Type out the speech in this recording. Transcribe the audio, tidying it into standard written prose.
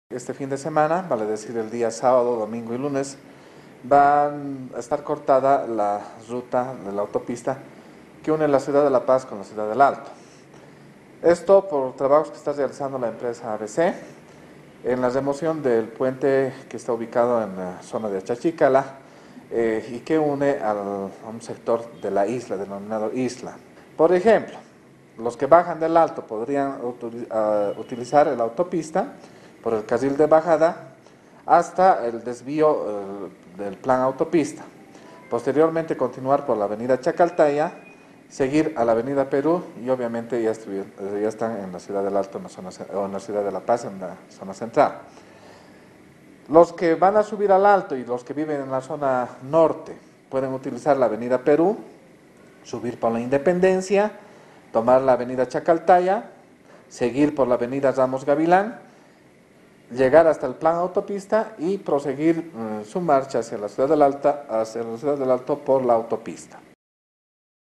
Este fin de semana, vale decir el día sábado, domingo y lunes, van a estar cortada la ruta de la autopista que une la ciudad de La Paz con la ciudad del Alto. Esto por trabajos que está realizando la empresa ABC en la remoción del puente que está ubicado en la zona de Achachicala y que une a un sector de la isla, denominado Isla. Por ejemplo, los que bajan del Alto podrían utilizar la autopista por el carril de bajada hasta el desvío del plan autopista. Posteriormente continuar por la avenida Chacaltaya, seguir a la avenida Perú y obviamente ya están en la ciudad del Alto o en la ciudad de La Paz, en la zona central. Los que van a subir al Alto y los que viven en la zona norte pueden utilizar la avenida Perú, subir por la Independencia, tomar la avenida Chacaltaya, seguir por la avenida Ramos Gavilán, llegar hasta el plan autopista y proseguir su marcha hacia la ciudad del Alto por la autopista.